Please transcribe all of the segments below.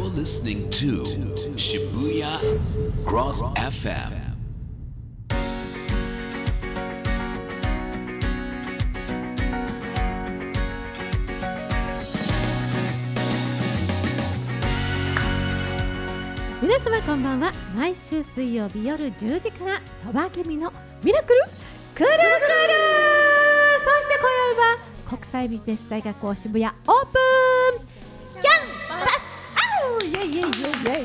listening to Shibuya Cross FM. 皆様こんばんは。毎週水曜日夜10時から鳥羽明美のミラクルくるくる。そして今宵は国際ビジネス大学校渋谷オープンキャンパスアウイエイイエイイエイイエイイエイ。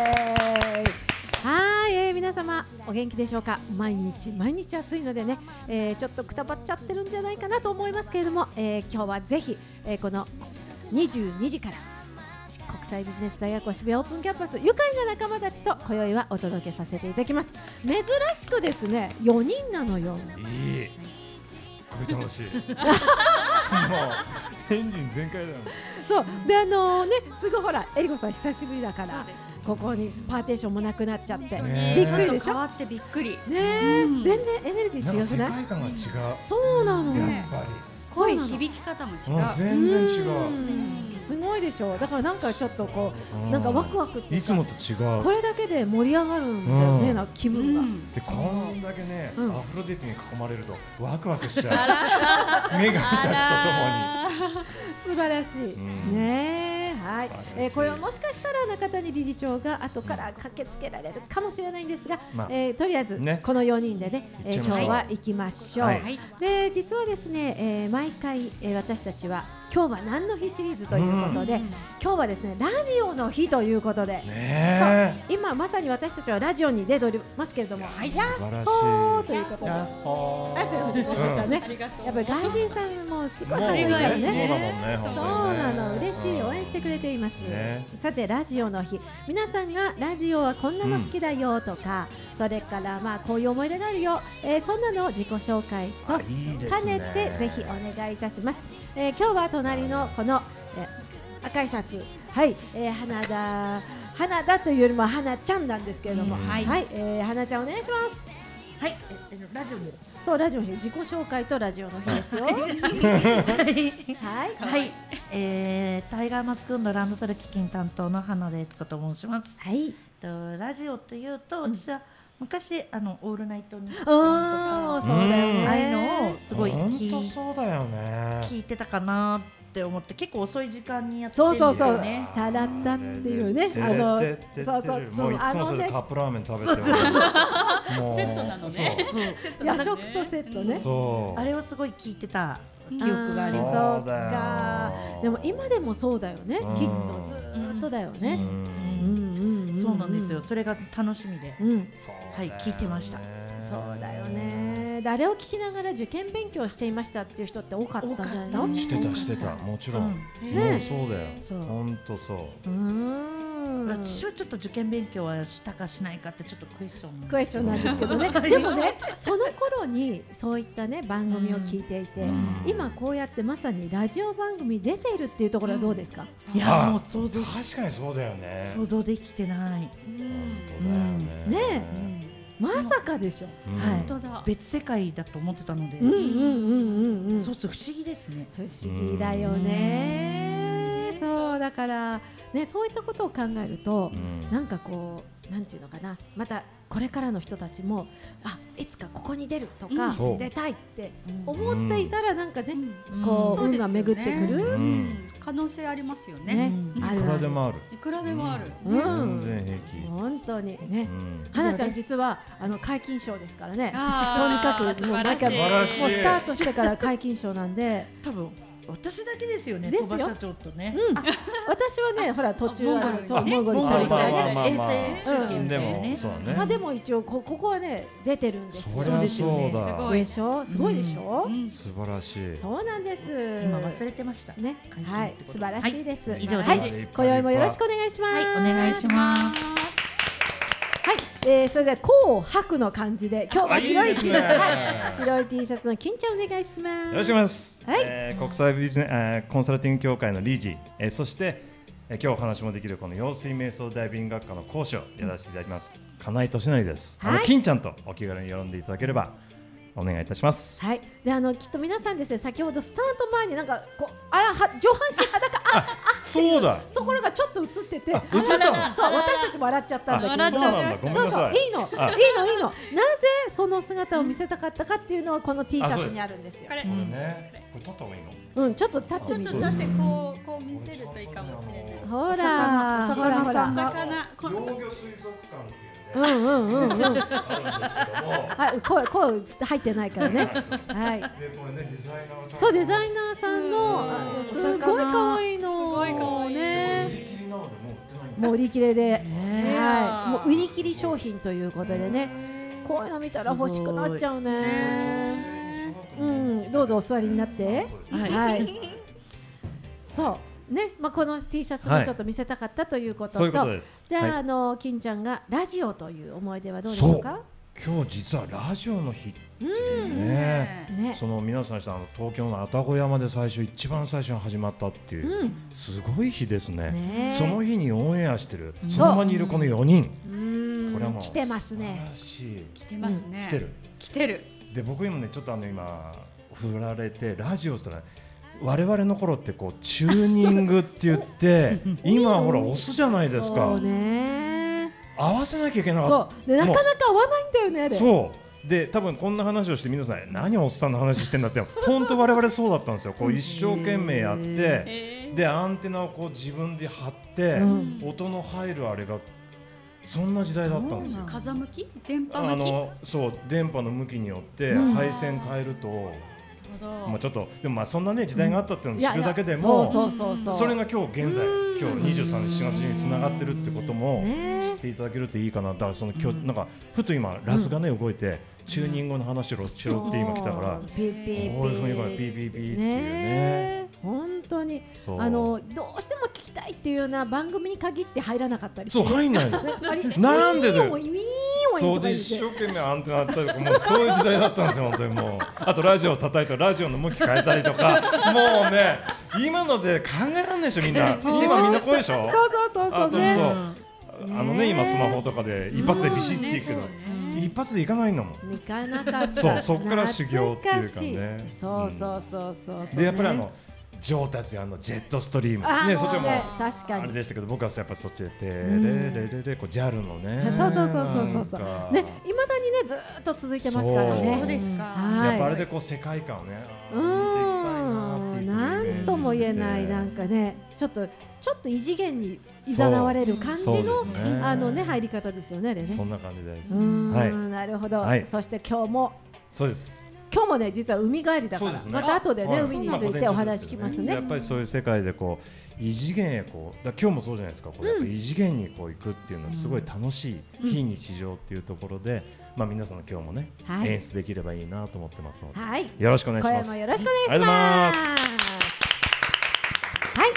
はい、皆様お元気でしょうか。毎日暑いのでね、ちょっとくたばっちゃってるんじゃないかなと思いますけれども、今日はぜひ、この22時から国際ビジネス大学校渋谷オープンキャンパス、愉快な仲間たちと今宵はお届けさせていただきます。珍しくですね、4人なのよ。 すっごい楽しい。もうエンジン全開だよね。 そうですぐほらエリコさん久しぶりだからここにパーテーションもなくなっちゃってびっくりでしょ。 変わってびっくりね。 全然エネルギー違くない？ 世界観が違う。 そうなの。 やっぱり声響き方も違う。 全然違う。 すごいでしょ。だからなんかちょっとこうなんかワクワクっていつもと違う。 これだけで盛り上がるんだよね、な気分が。 でこんだけね、アフロディテに囲まれるとワクワクしちゃう。女神たちとともに。 素晴らしい。ね。はい。これはもしかしたら中谷理事長が後から駆けつけられるかもしれないんですが、とりあえずこの4人でね、今日は行きましょう。で実はですね、毎回私たちは今日は何の日シリーズということで、今日はですねラジオの日ということで、そう今まさに私たちはラジオに出ておりますけれども、ヤッホーということで、やっぱり外人さんもすごい励みだよね。そうなの、嬉しい、応援してくれています。さてラジオの日、皆さんがラジオはこんなの好きだよとか、それからまあこういう思い出があるよ、そんなの自己紹介と兼ねてぜひお願いいたします。今日は隣のこの、赤いシャツ、はい、花田というよりも花ちゃんなんですけれども、はい、花ちゃんお願いします。 はい、ラジオにそうラジオの日、自己紹介とラジオの日ですよ。はい、 タイガーマスクのランドセル基金担当の花田悦子と申します。 はい。 ラジオというと私は昔オールナイトニッポンとかそうだよね、 ああいうのをすごい聞いてたかなって思って、結構遅い時間にやってるんですよね。 そうタラッタっていうね、 そうもういつもそれカップラーメン食べてる。 セットなのね。 夜食とセットね。 あれをすごい聞いてた記憶があります。でも今でもそうだよね、きっとずっとだよね。 そうなんですよ。それが楽しみで、はい、聞いてました。 そうだよね。誰を聞きながら受験勉強していましたっていう人って多かったんじゃないの？ してた、もちろん。もうそうだよ。本当そう。 私はちょっと受験勉強はしたかしないかってちょっとクエスチョンなんですけどね。でもね、その頃にそういったね番組を聞いていて、今こうやってまさにラジオ番組出ているっていうところはどうですか？ いやもう想像、 確かにそうだよね。 想像できてない。 本当だよね。 まさかでしょ。 はい。別世界だと思ってたので、そうすると不思議ですね。 不思議だよね。そうだからね、そういったことを考えると、なんかこうなんていうのかな、またこれからの人たちもいつかここに出るとか出たいって思っていたらなんかね、こう運が巡ってくる可能性ありますよね。 いくらでもある。 いくらでもある。 全然平気。 本当にね。花ちゃん実は皆勤賞ですからね。とにかくもうスタートしてから皆勤賞なんで、 多分私だけですよね。鳥羽社長とね。 私はね、ほら途中モンゴル行ったりとかね、 衛星中継みたいなね。 まあでも一応ここはね出てるんです。 そりゃそうだ。 でしょ、すごいでしょ。 素晴らしい。 そうなんです。 今忘れてましたね。はい、素晴らしいです。 以上です。 今宵もよろしくお願いします。 はい、お願いします。 はい、それでは紅白の感じで今日は白い T シャツの金ちゃんお願いします。 よろしくお願いします。国際ビジネスコンサルティング協会の理事、そして今日お話もできるこの用水瞑想ダイビング学科の講師をやらせていただきます金井俊成です。金ちゃんとお気軽に呼んでいただければお願いいたします。 はい。できっと皆さんですね、先ほどスタート前になんかこう上半身裸そうだ。 そこがちょっと映ってて、 映ったの。 そう私たち笑っちゃったんだけど、 そうなんだ。ごめんなさい。 いいの。なぜその姿を見せたかったかっていうのはこの T シャツにあるんですよ。 これね、これ撮った方がいいの？ ちょっとタッチ見て。 ちょっとだってこう見せるといいかもしれない。 ほら、ほらほら。 魚、この養魚水族館っていうね。 はい、声入ってないからね。はい。 でこれねデザイナー。 そう、デザイナーさんのすごい可愛いの。 すごい可愛いね。もう売り切れで、はい。もう売り切り商品ということでね。こういうの見たら欲しくなっちゃうね。どうぞお座りになって。はい。そうね、この T シャツもちょっと見せたかったということと、じゃあ金ちゃんがラジオという思い出はどうでしょうか？ 今日実はラジオの日っていうね、その皆さんした東京の愛宕山で一番最初に始まったっていうすごい日ですね。その日にオンエアしてるその場にいるこの4人、これはもう来てますね。 来てますね。来てる。 で僕今ねちょっと今振られてラジオしたら我々の頃ってこうチューニングって言って今ほら押すじゃないですか。 そうね。 合わせなきゃいけなかった。 そうでなかなか合わないんだよねあれ。 そうで多分こんな話をして皆さん何おっさんの話してんだって本当我々そうだったんですよ。こう一生懸命やってでアンテナをこう自分で張って音の入るあれがそんな時代だったんですよ。 風向き？電波向き？ そう電波の向きによって配線変えると。ちょっとでもそんなね時代があったっていうのを知るだけでもそれが今日現在今日23日4月につながってるってことも知っていただけるといいかな。だからその今日なんかふと今ラスがね動いてチューニングの話をしろって今来たからこういうふうにこれピーピーピーっていうね。 本当にどうしても聞きたいっていうような番組に限って入らなかったりそう入んないのなんでだよ。そうで一生懸命アンテナ張ったりとかもうそういう時代だったんですよ本当にもう。あとラジオを叩いてラジオの向き変えたりとかもうね今ので考えられないでしょみんな。今みんなこうでしょ。 そうね今スマホとかで一発でビシッていくけど一発でいかないんだもん。 いかなかった。 そこから修行っていうかね。 そうでやっぱり上達ジェットストリームねそっちもあれでしたけど僕はやっぱそっちでテレレレレこう JAL のねそうね未だにねずっと続いてますからね。 そうですか。 やっぱあれでこう世界観をね見ていきたいなっていうなんとも言えないなんかねちょっと異次元に誘われる感じの入り方ですよねあれね。 そんな感じです。 なるほど。そして今日もそうです。 今日もね実は海帰りだからまた後でね海についてお話聞きますね。 やっぱりそういう世界でこう異次元へこう今日もそうじゃないですか。こうやっぱ異次元にこう行くっていうのはすごい楽しい非日常っていうところで皆さんの今日もね演出できればいいなと思ってますのでよろしくお願いします。 今夜もよろしくお願いします。はい、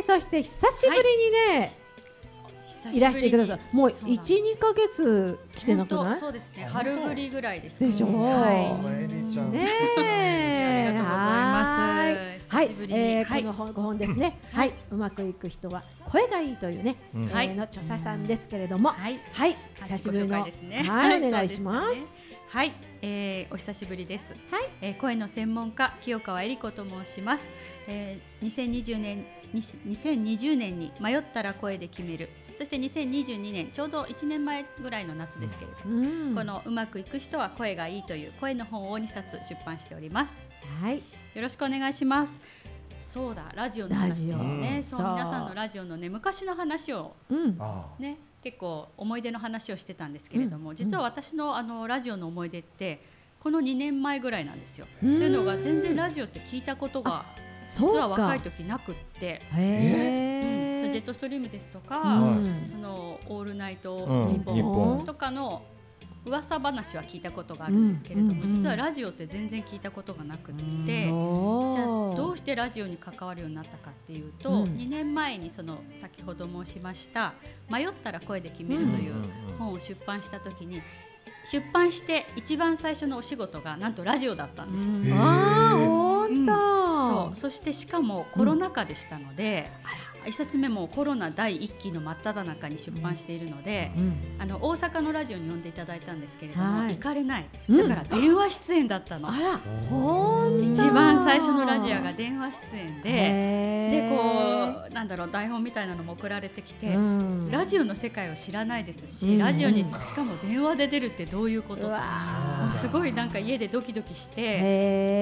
そして久しぶりにねいらしてください。もう1、2ヶ月来てなくない？ そうですね。春ぶりぐらいです。 でしょ。 エリちゃん。 ありがとうございます。 はい、このご本ですね。はい、うまくいく人は声がいいというね、の著者さんですけれども、はい、久しぶりのはい、お願いします。 はい、お久しぶりです。はい、声の専門家清川恵理子と申します。2020年に迷ったら声で決める。そして2022年ちょうど1年前ぐらいの夏ですけれども、このうまくいく人は声がいいという声の本を2冊出版しております。はい、よろしくお願いします。そうだ、ラジオの話ですよね。そう、皆さんのラジオのね昔の話をね結構思い出の話をしてたんですけれども、実は私のラジオの思い出ってこの2年前ぐらいなんですよ。というのが全然ラジオって聞いたことが実は若い時なくって。ジェットストリームですとか、そのオールナイトニッポンとかの噂話は聞いたことがあるんですけれども、実はラジオって全然聞いたことがなくって、じゃあどうしてラジオに関わるようになったかっていうと、2年前にその先ほど申しました迷ったら声で決めるという本を出版した時に、出版して一番最初のお仕事がなんとラジオだったんです。 本当。 そしてしかもコロナ禍でしたので、 1冊目もコロナ第1期の真っ只中に出版しているので、大阪のラジオに呼んでいただいたんですけれども、行かれない、だから電話出演だったの。 あら、 一番最初のラジオが電話出演で、こうなんだろう、台本みたいなのも送られてきて、ラジオの世界を知らないですし、ラジオにしかも電話で出るってどういうことと、すごいなんか家でドキドキして、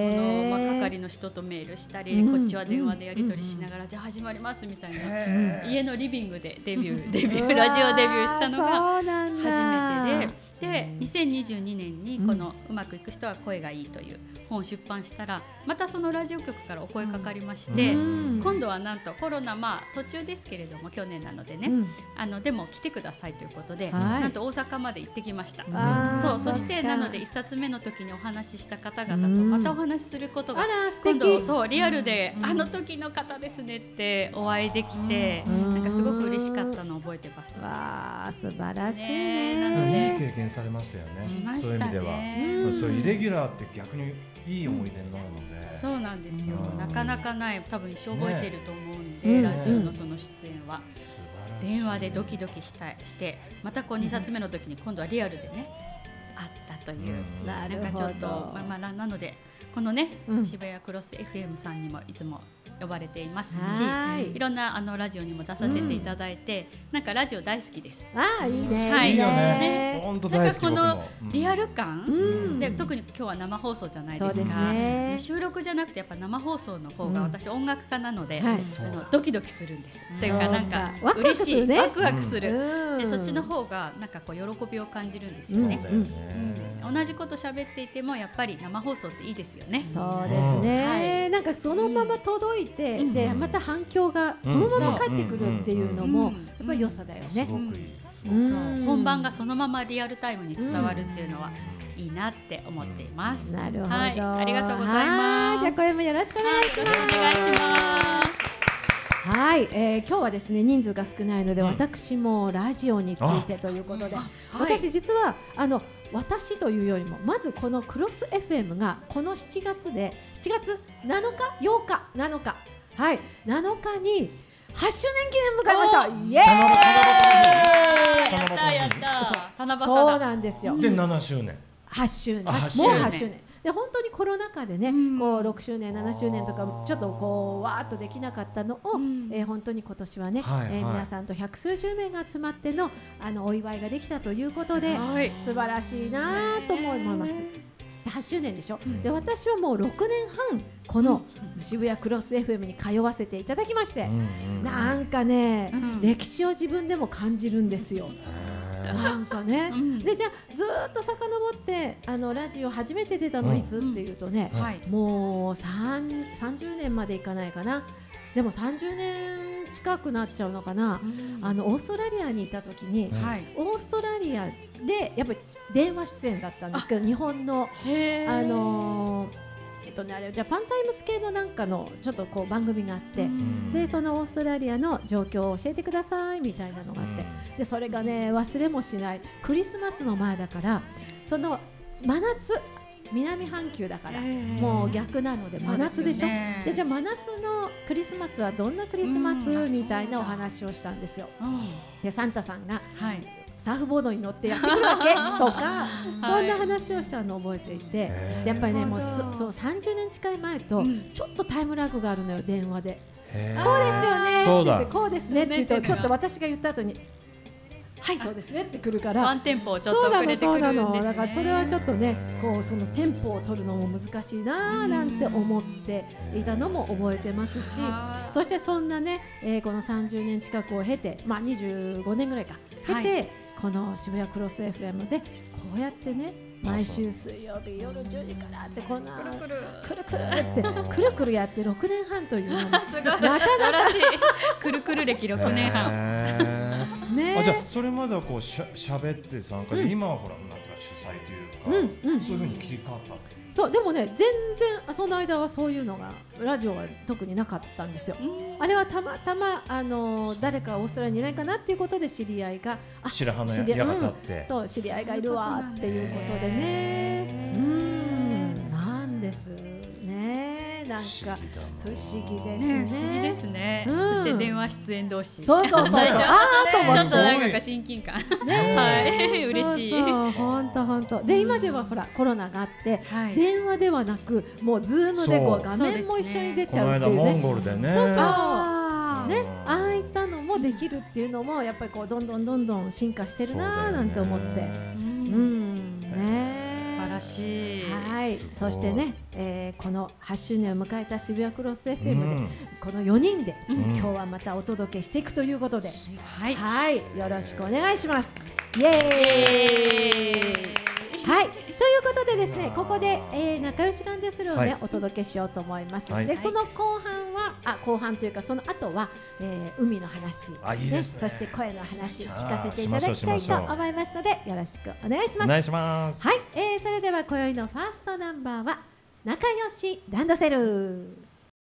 この係の人とメールしたり、こっちは電話でやり取りしながら、じゃあ始まりますみたいな、家のリビングでラジオデビューしたのが初めてで、2022年にこのうまくいく人は声がいいという本を出版したら、またそのラジオ局からお声かかりまして、今度はなんとコロナ途中ですけれども、去年なのでね、でも来てくださいということで、なんと大阪まで行ってきました。そしてなので1冊目の時にお話しした方々とまたお話しすることが、今度リアルであの時の方ですねってお会いできて、なんかすごく嬉しかったのを覚えてます。 わー、素晴らしいね。 なのでいい経験されましたよね。そういう意味では、そういうイレギュラーって逆にいい思い出になるので。 そうなんですよ。なかなかない、多分一生覚えてると思うんで、ラジオのその出演は電話でドキドキして、またこう2冊目の時に今度はリアルでね、あったという、なんかちょっとなのでこのね、渋谷クロス FM さんにもいつも呼ばれていますし、いろんなラジオにも出させていただいて、なんかラジオ大好きです。 いいね。 いいよね。本当大好き。 このリアル感で、特に今日は生放送じゃないですか。収録じゃなくてやっぱ生放送の方が、私音楽家なのでドキドキするんです。というか、なんか嬉しい、ワクワクする。で、そっちの方がなんかこう喜びを感じるんですよね。同じこと喋っていてもやっぱり生放送っていいですよね。 そうですね。なんかそのまま届いて、でまた反響がそのまま返ってくるっていうのもやっぱり良さだよね。 本番がそのままリアルタイムに伝わるっていうのはいいなって思っています。 なるほど。 ありがとうございます。 じゃあこれもよろしくお願いします。 よろしくお願いします。 はい、今日はですね、人数が少ないので、私もラジオについてということで、私実は私というよりも、まずこのクロス FM がこの7月7月7日8日7日、はい、7日に8周年記念迎えました。イエーイ。 やった七夕だ。 そうなんですよ。 で7周年。 8周年。もう8周年。で本当にコロナ禍でね、こう6周年7周年とかちょっとこうわーっとできなかったのを、本当に今年はね、皆さんと百数十名が集まってのお祝いができたということで、素晴らしいなと思います。8周年でしょ。で私はもう6年半この渋谷クロス FM に通わせていただきまして、なんかね、歴史を自分でも感じるんですよ。なんかね、でじゃあずっと遡ってラジオ初めて出たのいつっていうとね、もう30年までいかないかな。でも30年近くなっちゃうのかな。オーストラリアにいた時に、オーストラリアでやっぱり電話出演だったんですけど、日本のあれジャパンタイムス系のなんかのちょっとこう番組があって、でそのオーストラリアの状況を教えてくださいみたいなのがあって、でそれがね忘れもしないクリスマスの前だから、その真夏南半球だからもう逆なので真夏でしょ。でじゃあ真夏のクリスマスはどんなクリスマスみたいなお話をしたんですよ。でサンタさんがサーフボードに乗ってやってくるわけとか、そんな話をしたのを覚えていて、やっぱりねもうそう30年近い前とちょっとタイムラグがあるのよ、電話で。こうですよねって言って、こうですねって言うと、ちょっと私が言った後にはいそうですねってくるから、 ワンテンポをちょっと遅れてくるんですね。 だからそれはちょっとね、こうそのテンポを取るのも難しいなーなんて思っていたのも覚えてますし、そしてそんなね、この30年近くを経て、25年ぐらいか経て、この渋谷クロス FM でこうやってね、毎週水曜日夜10時からってこんなくるくるやって6年半というのはすごいなかなかくるくる歴6年半ね。じゃあそれまではこうしゃべって参加で、今はほらなんていうか主催というか、そういう風に切り替わった。 そうでもね、全然その間はそういうのがラジオは特になかったんですよ。あれはたまたま誰かオーストラリアにいないかなっていうことで知り合いが白羽の矢が立って、 そう知り合いがいるわっていうことでね、なんですね。 なんか不思議ですね。 不思議ですね。そして電話出演同士。 そうそうそう。ちょっとなんか親近感。はい、嬉しい。 本当。で今ではほらコロナがあって電話ではなくもうズームでこう画面も一緒に出ちゃうっていうね。 この間モンゴルでね。 そうね、ああいったのもできるっていうのもやっぱりこうどんどん進化してるなーなんて思って、 素晴らしい。 はい、そしてね、この8周年を迎えた渋谷クロス FM でこの4人で今日はまたお届けしていくということで、はい、よろしくお願いします。イエーイ。はい、ということでですね、ここで、仲良しランドセルをね、お届けしようと思います。で、その後半というかその後は、海の話、ね、そして声の話聞かせていただきたいと思いますのでよろしくお願いします。 お願いします。 はい、それでは今宵のファーストナンバーは仲良しランドセル。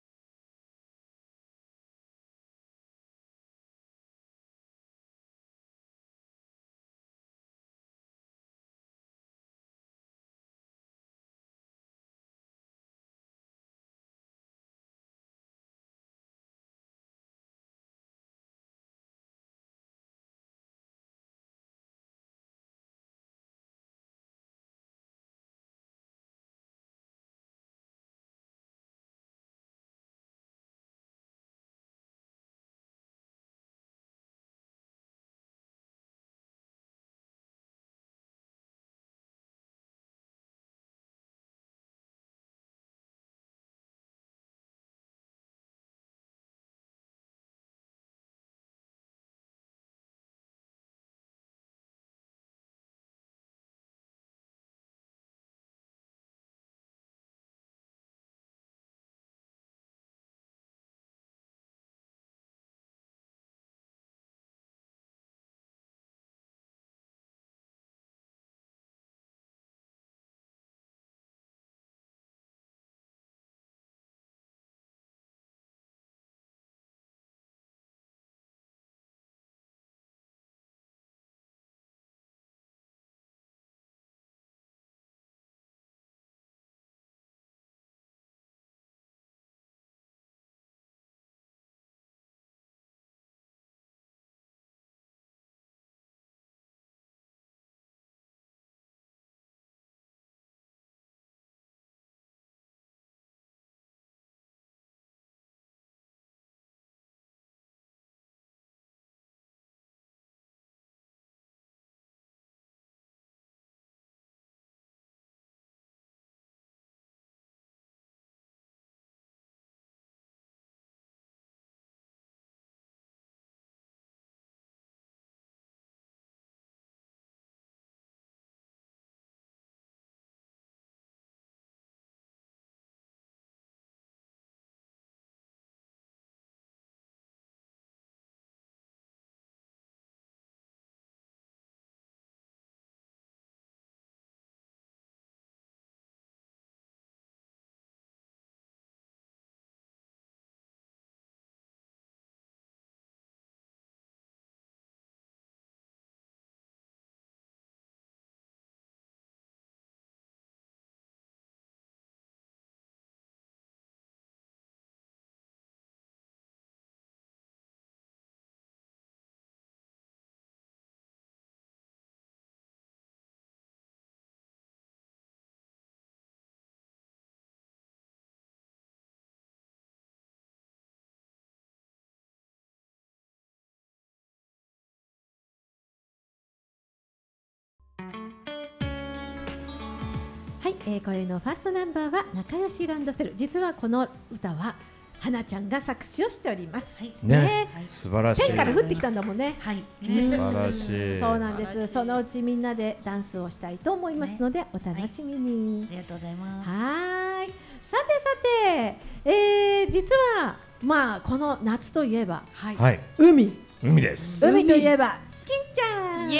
はい、今宵のファーストナンバーは仲良しランドセル。実はこの歌は花ちゃんが作詞をしております。 ね、素晴らしい。 天から降ってきたんだもんね。 はい、 素晴らしい。 そうなんです。そのうちみんなでダンスをしたいと思いますので、お楽しみに。 ありがとうございます。 はい。さて、実はまあこの夏といえば、海です。 海といえば金ちゃん。 イエ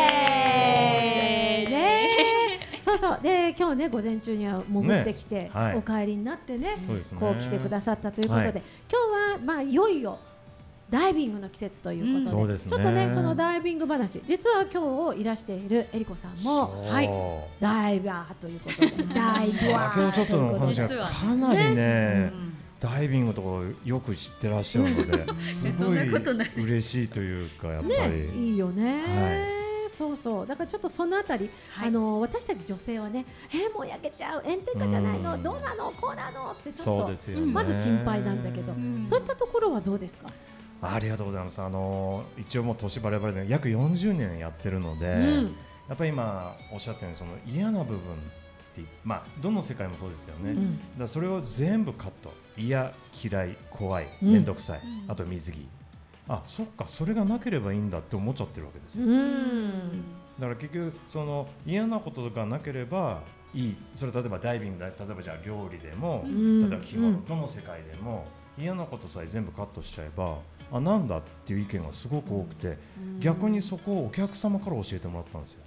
ーイ。 ね。そうで今日ね午前中には潜ってきて、お帰りになってね、こう来てくださったということで、今日はまあいよいよダイビングの季節ということで、ちょっとねそのダイビング話、実は今日いらしているえりこさんもダイバーということで、ダイバー今日ちょっとの話がかなりねダイビングとかよく知ってらっしゃるのですごい嬉しいというか、やっぱりいいよね。そうそう、だからちょっとそのあたり、私たち女性はね、もう焼けちゃう、炎天下じゃないの、どうなの、こうなのってちょっとまず心配なんだけど、そういったところはどうですか？ ありがとうございます。一応もう年バレバレで約40年やってるので、やっぱり今おっしゃったようにその嫌な部分ってどの世界もそうですよね。だからそれを全部カット、嫌、嫌い、怖い、面倒くさい、あと水着。そっか、それがなければいいんだって思っちゃってるわけですよ。だから結局その嫌なことがなければいい。それ例えばダイビングだ、例えばじゃあ料理でも、例えば着物、どの世界でも嫌なことさえ全部カットしちゃえばなんだっていう意見がすごく多くて、逆にそこをお客様から教えてもらったんですよ。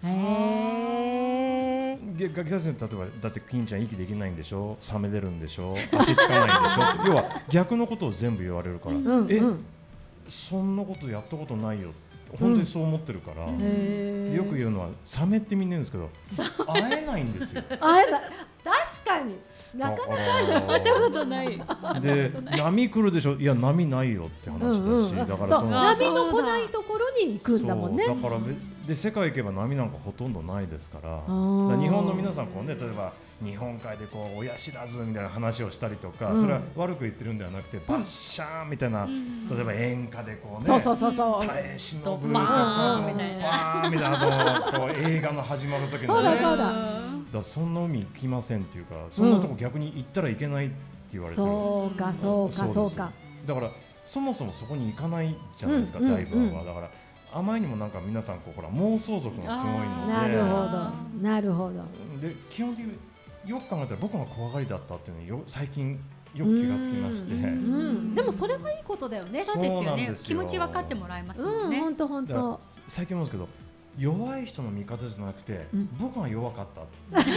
例えばだって金ちゃん息できないんでしょ、サメ出るんでしょ、足つかないんでしょ要は逆のことを全部言われるから、そんなことやったことないよ、本当にそう思ってるから、よく言うのはサメってみんな言うんですけど会えないんですよ。 会えない、確かになかなか会ったことない。 で波来るでしょ、いや波ないよって話だし、だからその波の来ないところに行くんだもんね。 だからで世界行けば波なんかほとんどないですから、日本の皆さんこうね、例えば日本海でこう親知らずみたいな話をしたりとか、それは悪く言ってるんではなくて、バッシャーンみたいな、例えば演歌でこうね、耐え忍ぶとかバーンみたいなこう映画の始まる時のね、だそんな海行きませんっていうか、そんなとこ逆に行ったらいけないって言われてる。 そうかそうかそうか。 だからそもそもそこに行かないじゃないですか、ダイバーは。だからあまりにもなんか皆さんこうほら妄想族がすごいので、 なるほどなるほど。 で基本的によく考えたら僕が怖がりだったっていうのに最近よく気がつきまして、 でもそれはいいことだよね。 そうですよね。気持ち分かってもらえますもんね。 本当本当。 最近思うんですけど、弱い人の味方じゃなくて、僕が弱かった。だ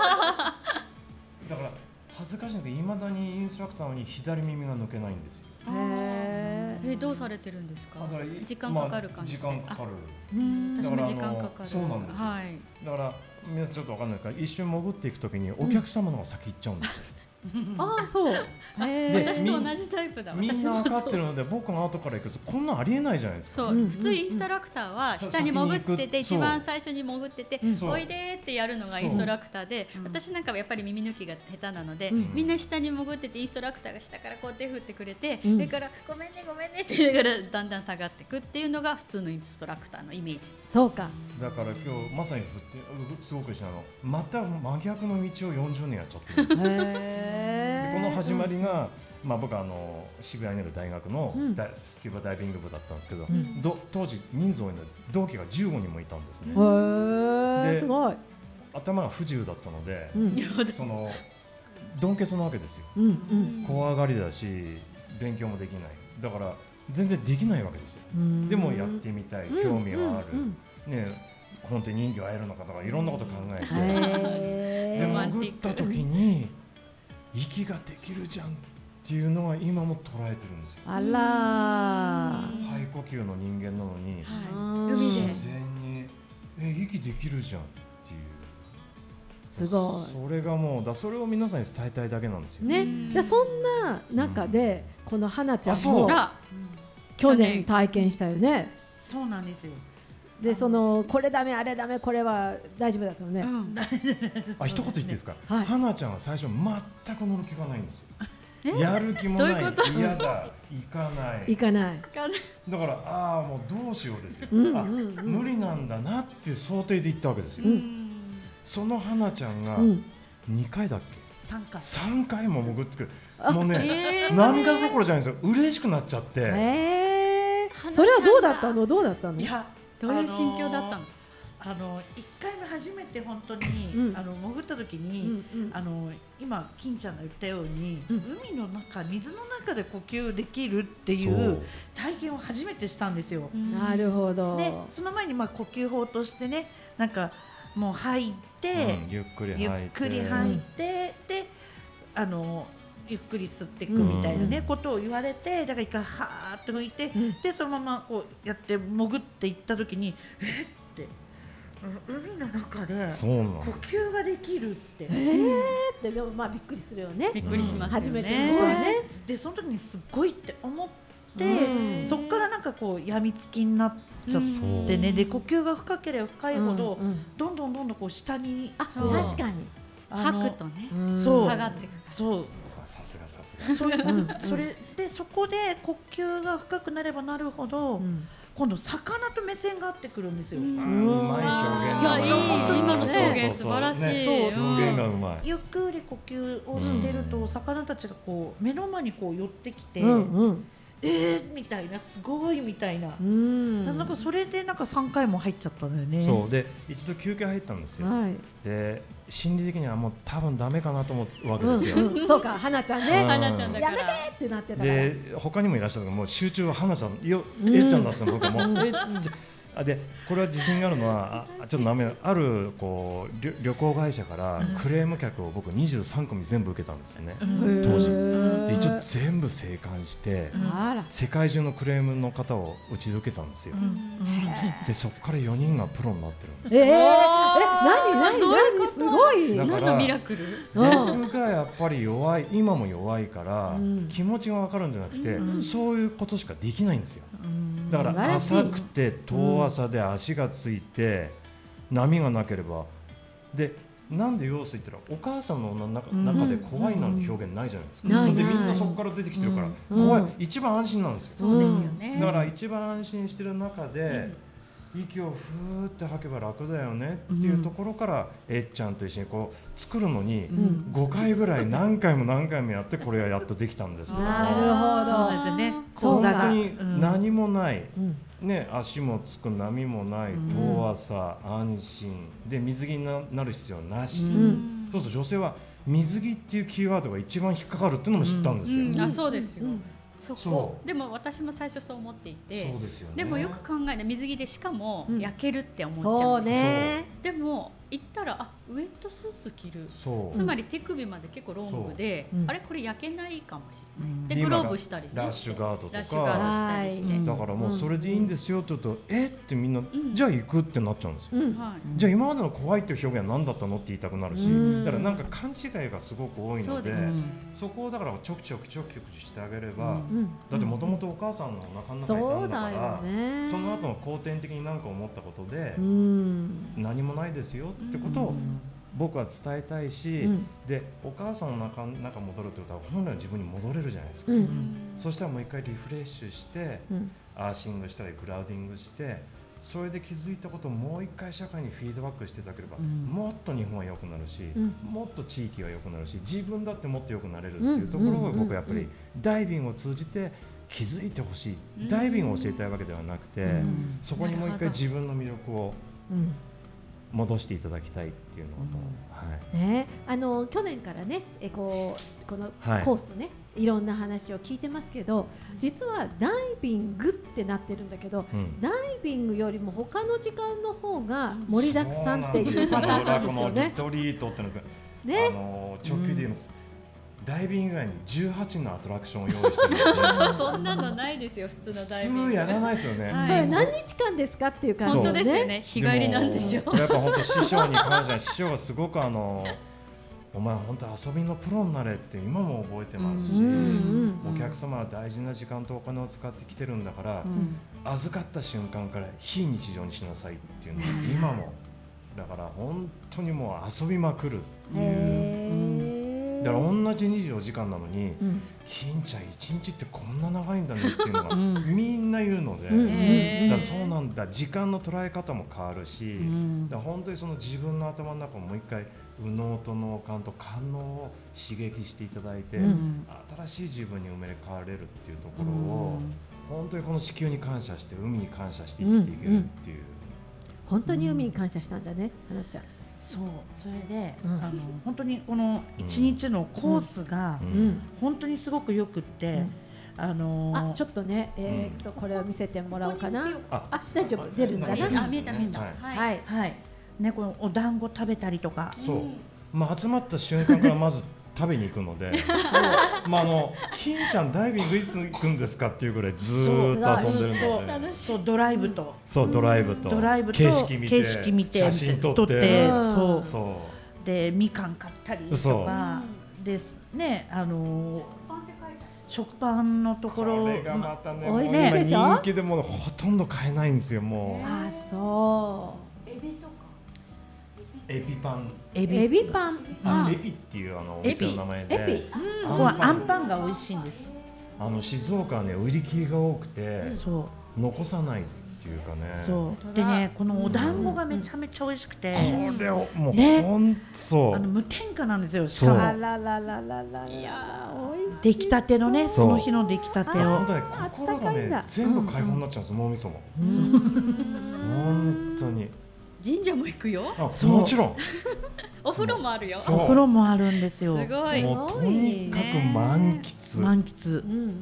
から恥ずかしいんだけど、いまだにインストラクターに左耳が抜けないんですよ。 どうされてるんですか？時間かかる感じで。 時間かかる。 私も時間かかる。 そうなんですよ。だから皆さんちょっとわかんないですが、一瞬潜っていくときにお客様の方が先行っちゃうんですよ。 そう。 私と同じタイプだ。 みんな分かってるので、僕が後から行くとこんなんありえないじゃないですか。 そう、普通インストラクターは下に潜ってて、一番最初に潜ってて、おいでってやるのがインストラクターで、私なんかはやっぱり耳抜きが下手なので、みんな下に潜ってて、インストラクターが下からこう手振ってくれて、上からごめんねごめんねって言いながらだんだん下がっていくっていうのが普通のインストラクターのイメージ。 そうか。 だから今日まさにすごくまた真逆の道を40年やっちゃってるんですよ。でこの始まりが、僕は渋谷にある大学のスキューバダイビング部だったんですけど、当時人数多いので同期が15人もいたんですね。 すごい。 頭が不自由だったので、その鈍欠なわけですよ。怖がりだし勉強もできない。だから全然できないわけですよ。でもやってみたい、興味がある、ね、本当に人魚会えるのかとかいろんなこと考えて、で潜った時に息ができるじゃんっていうのは今も捉えてるんですよ。 あら肺呼吸の人間なのに、 海で自然に息できるじゃんっていう。 すごい。 それがもうそれを皆さんに伝えたいだけなんですよね。そんな中でこの花ちゃんも去年体験したよね。 そうなんですよ。 でこれダメあれダメこれは大丈夫だったのね。 一言言っていいですか。花ちゃんは最初全く乗る気がないんですよ。やる気もない、嫌だ、行かない。だからもうどうしようですよ。無理なんだなって想定で行ったわけですよ。その花ちゃんが2回だっけ？3回も潜ってくる。もうね、涙どころじゃないですよ。嬉しくなっちゃって。 それはどうだったの？ いや、 どういう心境だったの？ 1回目初めて本当に潜った時に今金ちゃんが言ったように海の中、水の中で呼吸できるっていう体験を初めてしたんですよ。 なるほど。 でその前に呼吸法としてね、なんかもう吐いて、 ゆっくり吐いてでゆっくり吸っていくみたいなね、ことを言われて、だから一回はーって拭いて、でそのままこうやって潜っていった時にって海の中で呼吸ができるってってでもまあびっくりするよね。 びっくりしますよね。 初めてすごいね。 でその時にすごいって思って、そっからなんかこう病みつきになっちゃってね、で呼吸が深ければ深いほどどんどんこう下に、 確かに吐くとね下がってくる。 そうさすがそれでそこで呼吸が深くなればなるほど、今度魚と目線が合ってくるんですよ。 うまい表現。 今の表現素晴らしい。 表現がうまい。 ゆっくり呼吸をしてると、魚たちがこう目の前にこう寄ってきて、みたいな、すごいみたいな、なんかそれでなんか3回も入っちゃったんだよね。 そうで一度休憩入ったんですよ。で心理的にはもう多分ダメかなと思うわけですよ。 そうか、花ちゃんね、 花ちゃんだからやめてってなってたから。 で他にもいらっしゃるけど、もう集中は花ちゃんえっちゃんだったの僕もでこれは自信があるのはちょっとあるこう旅行会社からクレーム客を僕23組全部受けたんですね、当時で一応全部生還して、世界中のクレームの方を打ち受けたんですよ、でそこから4人がプロになってるんです。 何すごい。 だから何のミラクル。 僕がやっぱり弱い、今も弱いから気持ちが分かるんじゃなくて、そういうことしかできないんですよ。だから浅くて遠浅で足がついて波がなければ、でなんで用水って言ったらお母さんの中で怖いなんて表現ないじゃないですか。でみんなそこから出てきてるから怖い、一番安心なんですよ。 そうですよね。 だから一番安心してる中で息をふーって吐けば楽だよねっていうところから、えっちゃんと一緒にこう作るのに5回ぐらい何回もやってこれはやっとできたんですけど、 なるほど。 そうですね。 本当に何もないね、足もつく波もない遠浅安心で水着になる必要なし、そうすると女性は水着っていうキーワードが一番引っかかるっていうのも知ったんですよ。 あ、そうですよ。そこでも私も最初そう思っていて、でもよく考えたら水着でしかも焼けるって思っちゃうんですよ。でも行ったらウエットスーツ着る、つまり手首まで結構ロングで、あれこれ焼けないかもしれない、でグローブしたりラッシュガードとかしたりして、 だからもうそれでいいんですよって言うとってみんなじゃあ行くってなっちゃうんですよ。じゃあ今までの怖いっていう表現は何だったのって言いたくなるし、だからなんか勘違いがすごく多いので、そこをだからちょくちょくしてあげれば、だってもともとお母さんのお腹の中にいたんだから、その後の後天的に何か思ったことで何もないですよってことを僕は伝えたいし、でお母さんの中戻るってことは本来の自分に戻れるじゃないですか、そしたらもう一回リフレッシュして、アーシングしたりグラウディングして、それで気づいたことをもう一回社会にフィードバックしていただければ、もっと日本は良くなるし、もっと地域は良くなるし、自分だってもっと良くなれるっていうところを僕はやっぱりダイビングを通じて気づいてほしい、ダイビングを教えたいわけではなくて、そこにもう一回自分の魅力を戻していただきたいっていうのを、 去年からねこのコースね、いろんな話を聞いてますけど、実はダイビングってなってるんだけど、ダイビングよりも他の時間の方が盛りだくさんっていうパターンなんですよね。 リトリートってのですね、直球で言うんです。ダイビング以外に18のアトラクションを用意してるのでそんなのないですよ、普通のダイビング。 普通やらないですよね。 それ何日間ですかっていう感じ。 本当ですよね。日帰りなんでしょ。 やっぱ本当師匠に感謝、師匠がすごくお前本当遊びのプロになれって今も覚えてますし、お客様は大事な時間とお金を使ってきてるんだから、預かった瞬間から非日常にしなさいっていうのが今もだから本当にもう遊びまくるっていう。だから同じ24時間なのに、金ちゃん1日ってこんな長いんだねっていうのがみんな言うので、だからそうなんだ、時間の捉え方も変わるし、だから本当にその自分の頭の中をもう一回右脳と脳幹と官能を刺激していただいて、新しい自分に生まれ変われるっていうところを、本当にこの地球に感謝して海に感謝して生きていけるっていう、 本当に海に感謝したんだね、花ちゃん。 そう、それで、本当にこの1日のコースが本当にすごくよくって、 ちょっとね、これを見せてもらおうかな。大丈夫、出るんだな。 見えた。 はい、ね、このお団子食べたりとか。 そう、集まった瞬間からまず食べに行くので金ちゃんダイビングいつ行くんですかっていうぐらいずーっと遊んでるので、 そうドライブと景色見て写真撮ってそうでみかん買ったりとかですね、食パンのところこれがまたね、 美味しいでしょ。 人気でもほとんど買えないんですよ。もうそうエビとかエビパンエビパンエピっていうお店の名前でここはあんパンが美味しいんです。 静岡はね売り切りが多くて残さないっていうかね。 そうでね、このお団子がめちゃめちゃ美味しくて、 これをもう本当そう無添加なんですよ。しかもあらららららら、いや出来たてのね、その日の出来たてを本当ね、心がね全部開放になっちゃうんです、脳みそも。本当に神社も行くよ。 もちろんお風呂もあるよ。 お風呂もあるんですよ。 すごい。 もうとにかく満喫。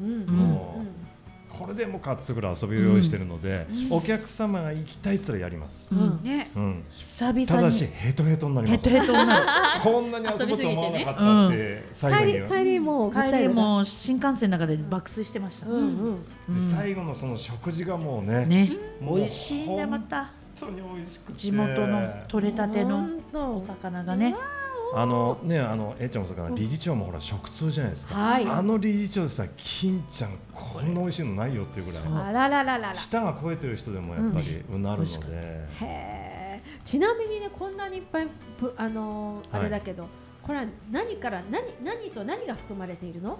これでもかっつぐらい遊びを用意してるので、お客様が行きたいって言ったらやります。 久々にただしヘトヘトになります。 ヘトヘトになる。 こんなに遊ぶと思わなかったって最後に帰りも新幹線の中で爆睡してました。 最後のその食事がもうね美味しいね。また本当に美味しくて地元の取れたてのお魚がね。 ちゃんもそうかな、理事長もほら食通じゃないですか。理事長でさ、金ちゃんこんな美味しいのないよっていうぐらい舌が肥えてる人でもやっぱりうなるので。 ちなみにね、こんなにいっぱいあれだけど、これは何と何が含まれているの？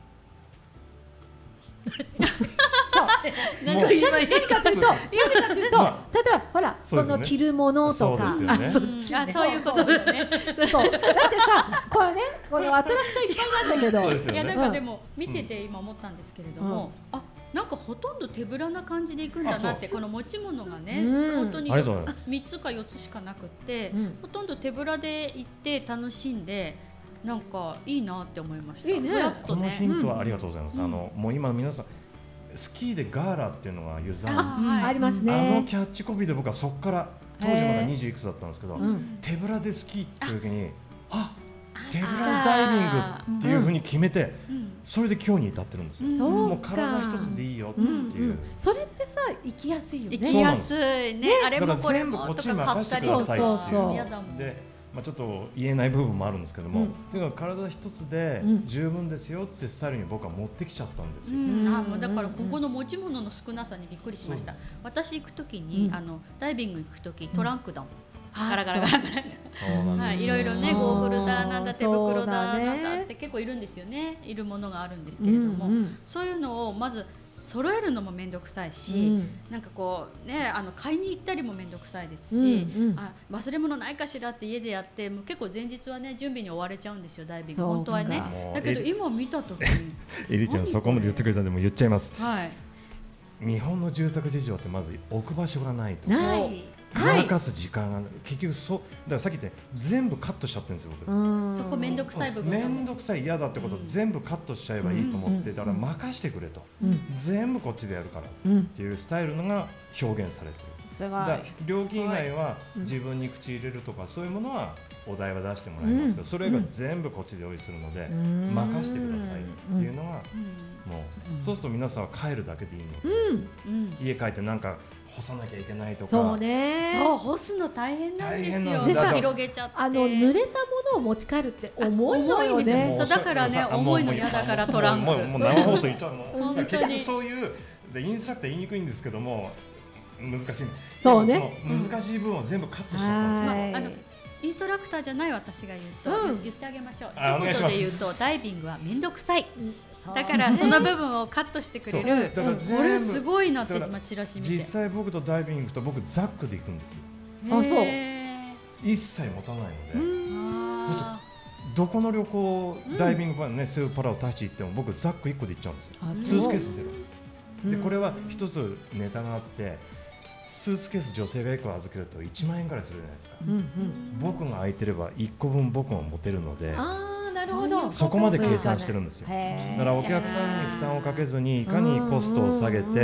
何かというと、例えばほらその着るものとか、 そういうことですね。 そうだってさ、このアトラクションいっぱいなんだけど、 いやなんかでも見てて今思ったんですけれども、なんかほとんど手ぶらな感じでいくんだなって、この持ち物がね本当に3つか4つしかなくって、ほとんど手ぶらで行って楽しんで、なんかいいなって思いました。 いいね。 このヒントはありがとうございます。もう今皆さんスキーでガーラっていうのがユザありますね。 キャッチコピーで僕はそこから当時まだ20いくつだったんですけど、手ぶらでスキーっていう時に手ぶらでダイビングっていうふうに決めて、それで今日に至ってるんですよ。もう体一つでいいよっていう。 それってさ、行きやすいよね。 行きやすいね。あれもこれもとか買ったりとか。 でちょっと言えない部分もあるんですけども、というか体一つで十分ですよってスタイルに僕は持ってきちゃったんですよ。 だからここの持ち物の少なさにびっくりしました。私行くときにダイビング行くときトランクだもん。ガラガラガラガラ。いろいろね、ゴーグルだなんだ手袋だなんだって結構いるんですよね。いるものがあるんですけれども、そういうのをまず揃えるのも面倒くさいし、なんかこうね、買いに行ったりも面倒くさいですし、忘れ物ないかしらって家でやって、もう結構前日はね準備に追われちゃうんですよ、ダイビング本当はね。だけど今見た時にエリちゃんそこまで言ってくれたんでも言っちゃいます。日本の住宅事情ってまず置く場所がないと。乾かす時間が結局だからさっき言って全部カットしちゃってるんですよ僕。 そこ面倒くさい部分。 面倒くさい嫌だってこと全部カットしちゃえばいいと思って、だから任してくれと、全部こっちでやるからっていうスタイルのが表現されてる。料金以外は自分に口入れるとかそういうものはお題は出してもらいますけど、それが全部こっちで用意するので任してくださいっていうのがもう、そうすると皆さんは帰るだけでいいので、家帰ってなんか干さなきゃいけないとか。 そうね。 そう干すの大変なんですよ。広げちゃって濡れたものを持ち帰るって重いのよね。 そうだからね、重いの嫌だからトランク。 もう生放送いっちゃうの。結局そういうインストラクター言いにくいんですけども難しい。 そうね。 難しい部分を全部カットしちゃったんですよ。 インストラクターじゃない私が言うと言ってあげましょう。一言で言うとダイビングは面倒くさい。だからその部分をカットしてくれる。これすごいなって今チラシ見て。 実際僕とダイビングと僕ザックで行くんですよ。 そう。 一切持たないので。どこの旅行ダイビングバーね、セウパラオタヒチ行っても僕ザック1個で行っちゃうんですよ。スーツケースゼロ。でこれは一つネタがあって、スーツケース女性が1個預けると1万円ぐらいするじゃないですか。僕が空いてれば1個分僕も持てるので。そこまで計算してるんですよ。だからお客さんに負担をかけずにいかにコストを下げて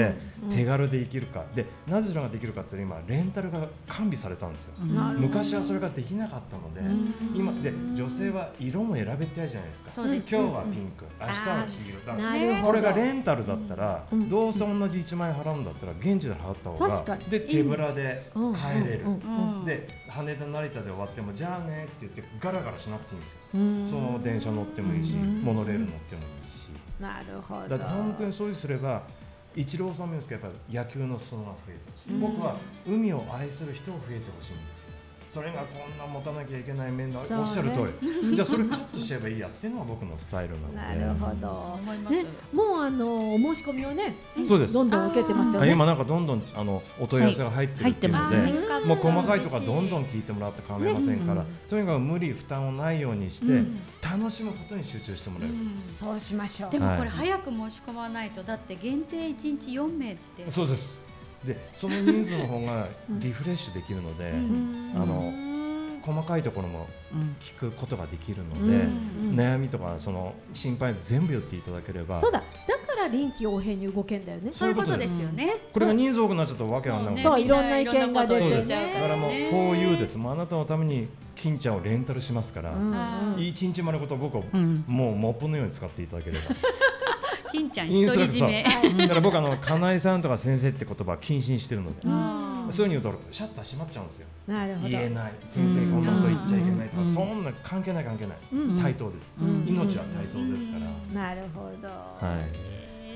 手軽で生きるかで、なぜそれができるかっていうと今レンタルが完備されたんですよ。昔はそれができなかったので、今で女性は色も選べてあるじゃないですか。今日はピンク、明日は黄色だ。これがレンタルだったらどうせ同じ1万円払うんだったら現地で払った方がで手ぶらで帰れる。で羽田成田で終わってもじゃあねって言ってガラガラしなくていいんですよ。その電車乗ってもいいし、モノレール乗ってもいいし。 なるほど。 だって本当にそうすればイチローさんも言うんですけど、やっぱり野球の裾野が増えてほしい。僕は海を愛する人を増えてほしいんですよ。それがこんな持たなきゃいけない面倒、おっしゃる通り。じゃあそれカットしちゃえばいいやっていうのが僕のスタイルなので。 なるほど。ね、もうお申し込みをね、 そうです。 どんどん受けてますよね。 今なんかどんどんお問い合わせが入ってるっていうので、もう細かいとかどんどん聞いてもらって構いませんから、とにかく無理負担をないようにして楽しむことに集中してもらえる。 そうしましょう。 でもこれ早く申し込まないと、だって限定1日4名って。 そうです。でその人数の方がリフレッシュできるので、細かいところも聞くことができるので、悩みとかその心配全部言っていただければ。 そうだ。だから臨機応変に動けんだよね。 そういうことですよね。 これが人数多くなっちゃったわけはなくて、 そういろんな意見が出てね。 だからもうこういうです。あなたのために金ちゃんをレンタルしますから、一日丸ごと僕をもうモップのように使っていただければ。 金ちゃん独り占め。 だから僕金井さんとか先生って言葉は禁止にしてるので、そういうふうに言うとシャッター閉まっちゃうんですよ。 なるほど。 言えない、先生こんなこと言っちゃいけないとか、そんな関係ない対等です。命は対等ですから。 なるほど。 はい。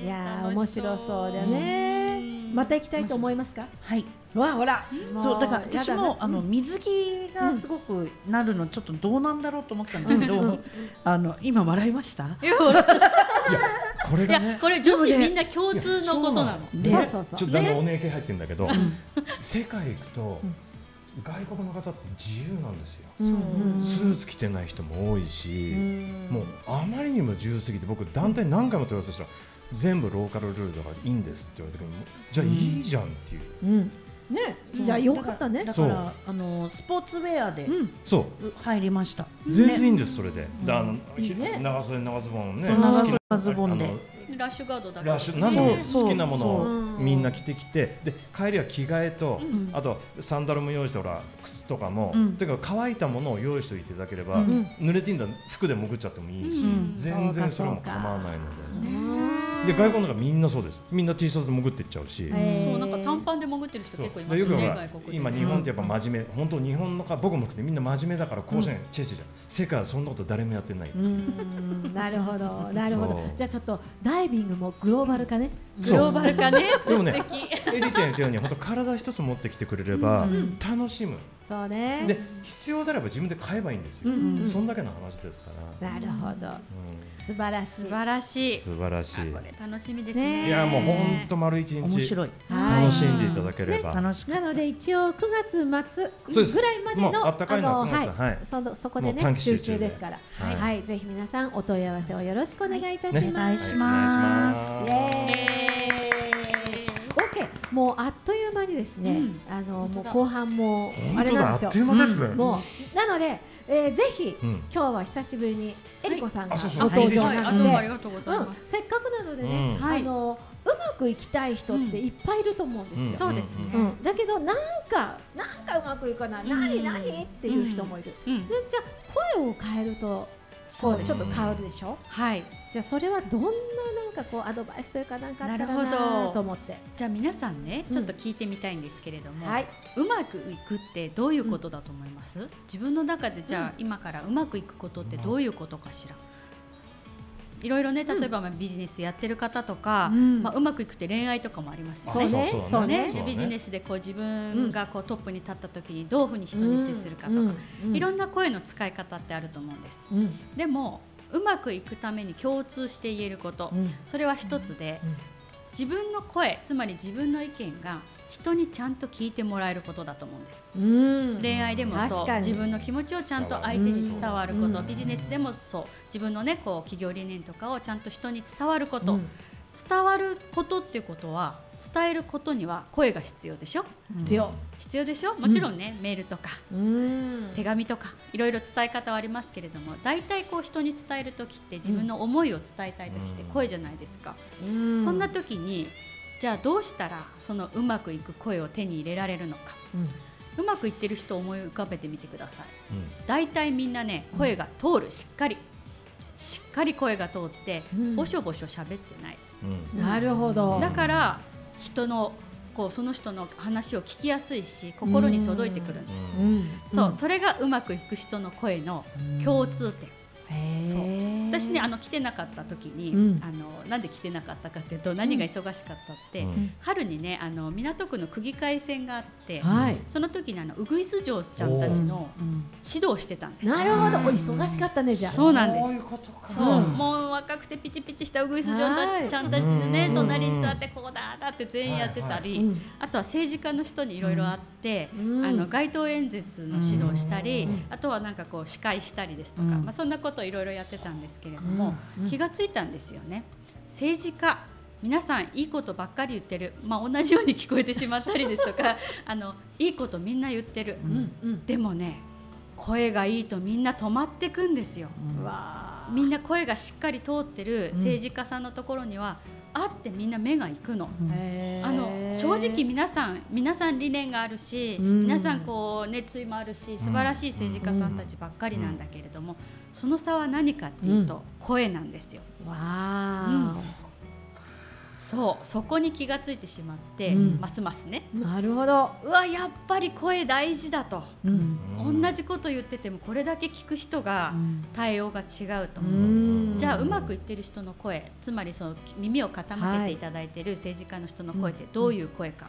いや面白そうだね。また行きたいと思いますか。 はい。 わほら。 そうだから私も水着がすごくなるのちょっとどうなんだろうと思ったんですけど、今笑いました。 いやこれがね、 これ女子みんな共通のことなの。 ちょっとだんだんお姉系入ってるんだけど、世界行くと外国の方って自由なんですよ。スーツ着てない人も多いし、もうあまりにも自由すぎて僕団体何回も問い合わせしたら全部ローカルルールだからいいんですって言われた時に、じゃあいいじゃんっていう。 ね、じゃあよかったね。 だからスポーツウェアで入りました。 全然いいんです。それで長袖長ズボンね、 長ズボンでラッシュガードだけ。 ラッシュなんでも好きなものをみんな着てきて、で帰りは着替えとあとサンダルも用意して、ほら靴とかもというか乾いたものを用意しておいていただければ、濡れていいんだ服で潜っちゃってもいいし、全然それも構わないので。で外国の方みんなそうです。みんな T シャツで潜っていっちゃうし、 そうなんか短パンで潜ってる人結構いますよね。外国今日本ってやっぱ真面目、本当日本の僕も含めてみんな真面目だからこうしない。違う世界はそんなこと誰もやってない。 なるほどなるほど。じゃあちょっとダイビングもグローバル化ね。 グローバル化ね。 でもね、エリちゃん言ったように本当体一つ持ってきてくれれば楽しむ。 そうね。 で必要であれば自分で買えばいいんですよ。そんだけの話ですから。 なるほど。素晴らしい。 素晴らしい。 素晴らしい。 これ楽しみですね。 いやもう本当丸一日面白い。 楽しんでいただければ。 なので一応9月末ぐらいまでのそこでね集中ですから。はい、ぜひ皆さんお問い合わせをよろしくお願いいたします。 お願いします。 もうあっという間にですね、もう後半もあれなんですよ。もうなのでぜひ今日は久しぶりにえりこさんがご登場なので、せっかくなのでね、うまくいきたい人っていっぱいいると思うんですよ。 そうですね。 だけどなんかうまくいかない、何っていう人もいる。でじゃあ声を変えるとそうちょっと変わるでしょ。 はい。 じゃあそれはどんなこうアドバイスというかなんかあったらなと思って。 じゃあ皆さんねちょっと聞いてみたいんですけれども、うまくいくってどういうことだと思います？自分の中でじゃあ今からうまくいくことってどういうことかしら。いろいろね、例えばビジネスやってる方とか、うまくいくって恋愛とかもありますよね。そうね。ビジネスでこう自分がこうトップに立った時にどういうふうに人に接するかとか、いろんな声の使い方ってあると思うんです。でもうまくいくために共通して言えること、それは一つで、自分の声、つまり自分の意見が人にちゃんと聞いてもらえることだと思うんです。恋愛でもそう、自分の気持ちをちゃんと相手に伝わること、ビジネスでもそう、自分のねこう企業理念とかをちゃんと人に伝わること、伝わることっていうことは伝えることには声が必要でしょ。必要でしょ。もちろんね、メールとか手紙とかいろいろ伝え方はありますけれども、だいたいこう人に伝える時って自分の思いを伝えたい時って声じゃないですか。そんな時にじゃあどうしたらそのうまくいく声を手に入れられるのか、うまくいってる人を思い浮かべてみてください。だいたいみんなね、声が通る、しっかり声が通って、ボショボショ喋ってない、 なるほど。 だから人のその人の話を聞きやすいし、心に届いてくるんです。そう、それがうまくいく人の声の共通点。そう私ね、来てなかった時に、なんで来てなかったかっていうと、何が忙しかったって、春にね港区の区議会選があって、その時にウグイス嬢ちゃんたちの指導をしてたんです。 なるほど、忙しかったね。じゃあそうなんです。 そういうことか。 そう、もう若くてピチピチしたウグイス嬢ちゃんたちでね、隣に座ってこうだって全員やってたり、あとは政治家の人にいろいろあって、街頭演説の指導したり、あとはなんか司会したりですとか、そんなことをいろいろやってたんですけれども、気がついたんですよね。政治家皆さんいいことばっかり言ってる、同じように聞こえてしまったりですとかいいことみんな言ってる、でもね、声がいいとみんな止まってくんですよ。みんな声がしっかり通ってる政治家さんのところには、あってみんな目が行くの。正直皆さん理念があるし、皆さん熱意もあるし、素晴らしい政治家さんたちばっかりなんだけれども、その差は何かっていうと、声なんですよ。そこに気がついてしまって、ますますね、 なるほど、 やっぱり声大事だと、同じこと言っててもこれだけ聞く人が対応が違うと、じゃあうまくいってる人の声、つまりその耳を傾けていただいている政治家の人の声ってどういう声か、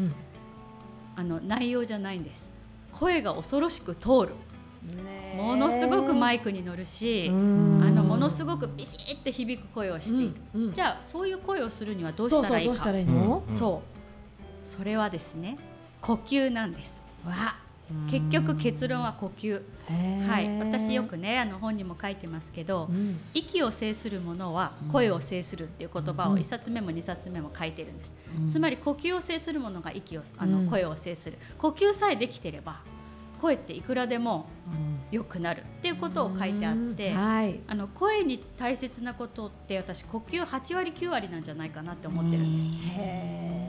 内容じゃないんです。声が恐ろしく通る、ものすごくマイクに乗るし、ものすごくビシッて響く声をしている、じゃあそういう声をするにはどうしたらいいか。それはですね、呼吸なんです。結局結論は呼吸。私よくね本にも書いてますけど、息を制するものは声を制するっていう言葉を1冊目も2冊目も書いてるんです。つまり呼吸を制するものが声を制する。呼吸さえできてれば声っていくらでも良くなるっていうことを書いてあって、声に大切なことって私呼吸8割9割なんじゃないかなって思ってるんです。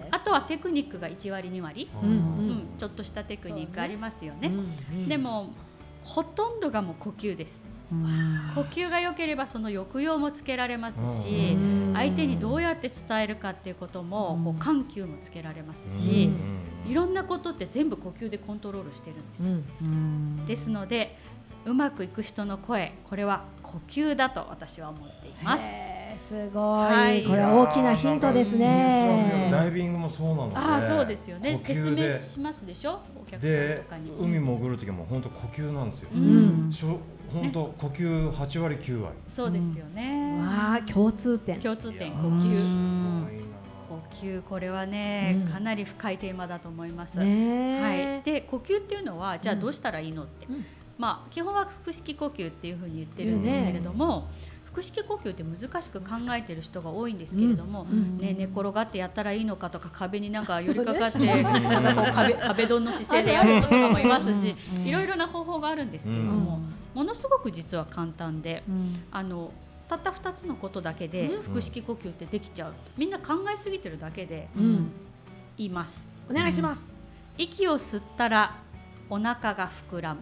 あとはテクニックが1割2割、ちょっとしたテクニックありますよね。でもほとんどがもう呼吸です。呼吸が良ければその抑揚もつけられますし、相手にどうやって伝えるかっていうことも緩急もつけられますし、いろんなことって全部呼吸でコントロールしてるんですよ。ですのでうまくいく人の声、これは呼吸だと私は思っています。 すごい、これは大きなヒントですね。 ダイビングもそうなので、 そうですよね。説明しますでしょ、お客さんとかに。 海潜る時も本当呼吸なんですよ。本当呼吸8割9割。 そうですよね。 共通点、 呼吸。呼吸、これはね、かなり深いテーマだと思います。で呼吸っていうのはじゃあどうしたらいいのって、基本は腹式呼吸っていうふうに言ってるんですけれども、腹式呼吸って難しく考えてる人が多いんですけれども、寝転がってやったらいいのかとか、壁になんか寄りかかって壁ドンの姿勢でやる人とかもいますし、いろいろな方法があるんですけれども、ものすごく実は簡単で、たった2つのことだけで腹式呼吸ってできちゃう。みんな考えすぎてるだけで言います。 お願いします。 息を吸ったらお腹が膨らむ。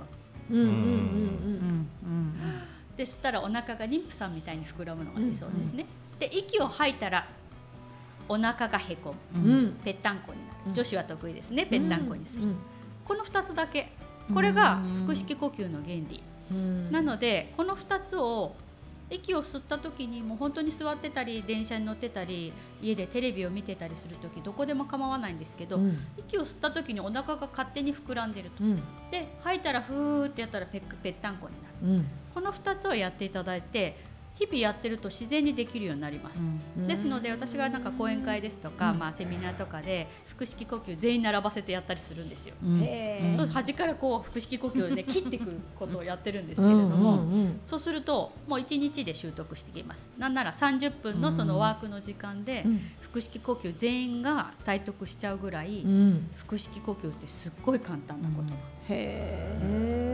で吸ったらお腹が妊婦さんみたいに膨らむのが理想ですね。で息を吐いたらお腹がへこむ、ぺったんこになる。女子は得意ですね、ぺったんこにする。この2つだけ、これが腹式呼吸の原理なので、この2つを息を吸った時にもう本当に座ってたり電車に乗ってたり家でテレビを見てたりする時どこでも構わないんですけど、息を吸った時にお腹が勝手に膨らんでると、で吐いたらふーってやったらぺったんこになる、この2つをやっていただいて日々やってると自然にできるようになります。ですので私がなんか講演会ですとか、セミナーとかで腹式呼吸全員並ばせてやったりするんですよ。そう端からこう腹式呼吸をね切っていくことをやってるんですけれども、そうするともう1日で習得してきます。なんなら30分のそのワークの時間で腹式呼吸全員が体得しちゃうぐらい、腹式呼吸ってすっごい簡単なことなんです。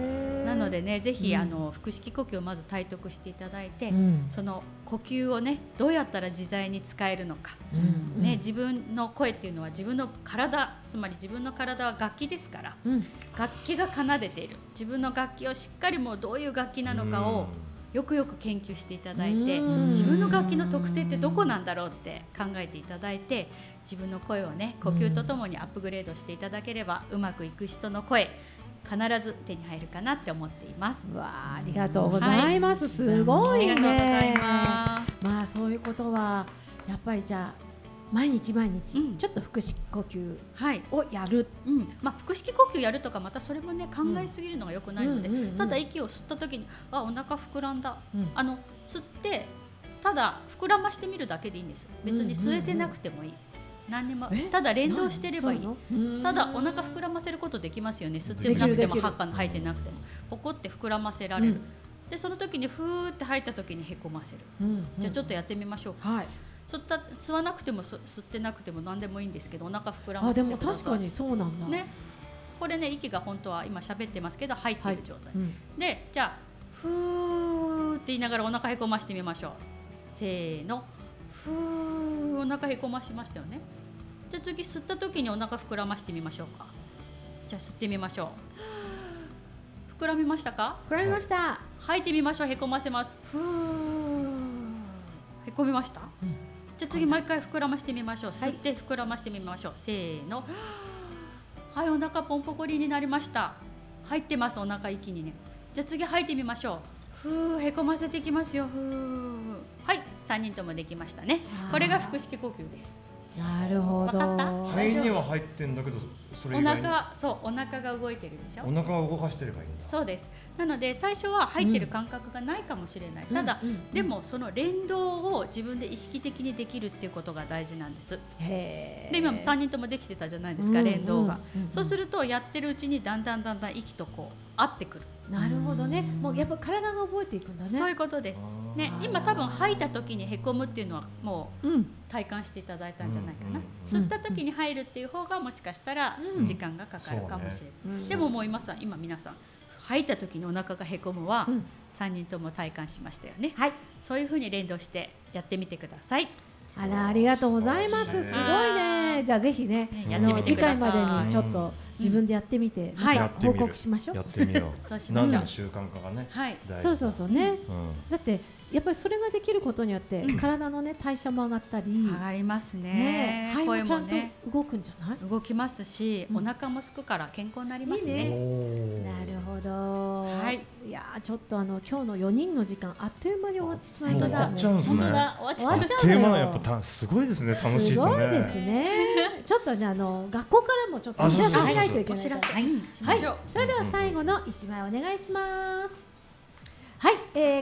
なのでね、ぜひ腹式呼吸をまず体得していただいて、その呼吸をねどうやったら自在に使えるのか、ね、自分の声っていうのは自分の体、つまり自分の体は楽器ですから、楽器が奏でている、自分の楽器をしっかりもうどういう楽器なのかをよくよく研究していただいて、自分の楽器の特性ってどこなんだろうって考えていただいて、自分の声をね呼吸とともにアップグレードしていただければ、うまくいく人の声必ず手に入るかなって思っています。 わあ、ありがとうございます、すごいね。 ありがとうございます。 まあそういうことはやっぱりじゃあ毎日毎日ちょっと腹式呼吸をやる、 まあ、腹式呼吸やるとかまたそれもね考えすぎるのが良くないので、ただ息を吸った時にお腹膨らんだ、吸ってただ膨らましてみるだけでいいんです。別に吸えてなくてもいい、何にも、ただ連動してればいい。ただお腹膨らませることできますよね。吸ってなくても吐いてなくてもポコって膨らませられる、でその時にふーって吐いた時にへこませる、じゃあちょっとやってみましょうか。吸わなくても吸ってなくても何でもいいんですけど、お腹膨らませてください。 でも確かにそうなんだ、 ね、これね息が本当は今喋ってますけど入ってる状態、でじゃあふーって言いながらお腹へこましてみましょう。せーの、ふー、お腹へこましましたよね。じゃあ次吸った時にお腹膨らましてみましょうか。じゃあ吸ってみましょう。膨らみましたか？ 膨らみました。 吐いてみましょう。へこませます。ふー、へこみました、じゃあ次もう一回膨らましてみましょう。吸って膨らましてみましょう。せーの、はい、お腹ポンポコリになりました。入ってます、お腹息にね。じゃあ次吐いてみましょう。ふー、へこませていきますよ。ふー、はい、3人ともできましたね。これが腹式呼吸です。 なるほど。 分かった？ 肺には入ってんだけど、それ以外にお腹が動いてるでしょ。 お腹を動かしてればいいんだ。 そうです。なので最初は入ってる感覚がないかもしれない、ただ、でもその連動を自分で意識的にできるっていうことが大事なんです。で今も3人ともできてたじゃないですか、連動が。そうするとやってるうちにだんだん息とこう合ってくる。 なるほどね。もうやっぱ体が覚えていくんだね。 そういうことです。ね、今多分吐いた時にへこむっていうのはもう体感していただいたんじゃないかな。吸った時に入るっていう方がもしかしたら時間がかかるかもしれない。でももう今皆さん吐いた時にお腹がへこむは3人とも体感しましたよね。そういう風に連動してやってみてください。 ありがとうございます。すごいね。じゃあぜひね、次回までにちょっと自分でやってみて、また報告しましょう。 やってみよう。何の習慣かがね。 そうね。だってやっぱりそれができることによって体のね代謝も上がったり、 上がりますね。 肺もちゃんと動くんじゃない？ 動きますし、お腹もすくから健康になりますね。 なるほど。いやちょっと今日の4人の時間あっという間に終わってしまいましたね。 終わっちゃうんですね。 終わっちゃう。 あっという間。やっぱすごいですね。楽しいとね。 すごいですね。ちょっとね学校からもちょっとお知らせしないといけないから。はい。それでは最後の1枚お願いします。はい、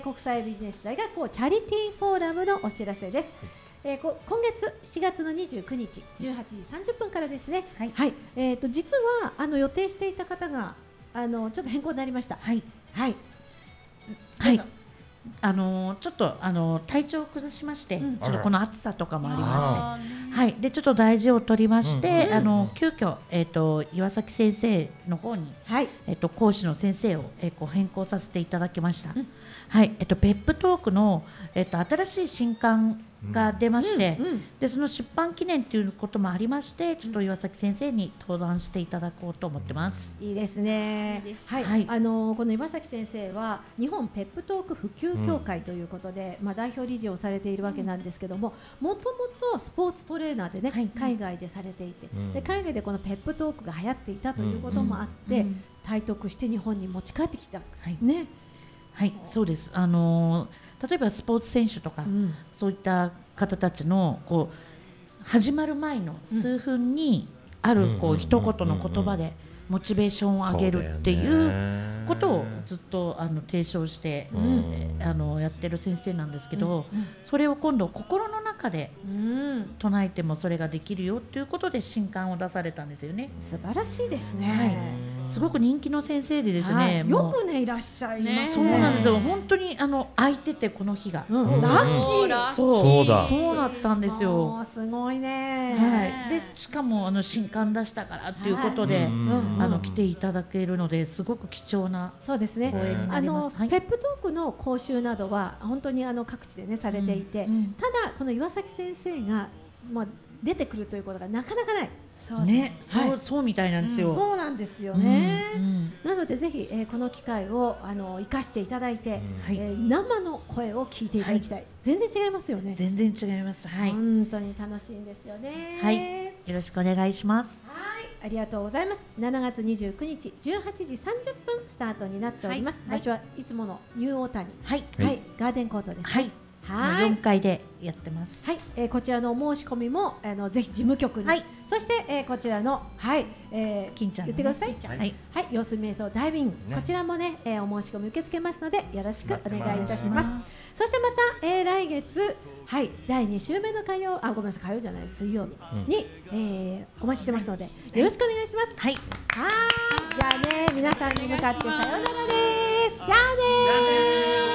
国際ビジネス大学校チャリティーフォーラムのお知らせです。今月4月の29日18時30分からですね。実は予定していた方がちょっと変更になりました。 ちょっと体調を崩しまして、ちょっとこの暑さとかもありまして、でちょっと大事を取りまして、急遽岩崎先生の方に、講師の先生を変更させていただきました。ペップトークの新しい新刊が出まして、でその出版記念ということもありまして、ちょっと岩崎先生に登壇していただこうと思ってます。 いいですね。この岩崎先生は日本ペップトーク普及協会ということで、代表理事をされているわけなんですけども、もともとスポーツトレーナーでね、海外でされていて、で海外でこのペップトークが流行っていたということもあって、体得して日本に持ち帰ってきた。 そうです。例えばスポーツ選手とか、そういった方たちの始まる前の数分にある一言の言葉でモチベーションを上げるっていうことをずっと提唱してやってる先生なんですけど、それを今度心の中で唱えてもそれができるよということで新刊を出されたんですよね。 素晴らしいですね。 すごく人気の先生でですね、 よくねいらっしゃいね。 そうなんですよ。本当に空いててこの日が、 ラッキー。 そうだったんですよ。 すごいね。 はい。でしかも新刊出したからっていうことで来ていただけるので、すごく貴重なそうですね。ペップトークの講習などは本当に各地でねされていて、ただこの岩崎先生が出てくるということがなかなかない。 そうね、そうみたいなんですよ。 そうなんですよね。なのでぜひこの機会を生かしていただいて、生の声を聞いていただきたい。全然違いますよね。 全然違います。はい。 本当に楽しいんですよね。 はい。よろしくお願いします。 はい、ありがとうございます。7月29日18時30分スタートになっております。場所はいつものニューオータニ。はい。ガーデンコートです。はい。 4階でやってます。 はい、こちらのお申し込みもぜひ事務局に、そして、こちらの金ちゃん言ってください。はい、様子瞑想ダイビング、こちらもね、お申し込み受け付けますのでよろしくお願いいたします。そしてまた、来月第2週目の火曜じゃない水曜日に、お待ちしてますのでよろしくお願いします。はい。じゃあね皆さんに向かってさようならです。じゃあね。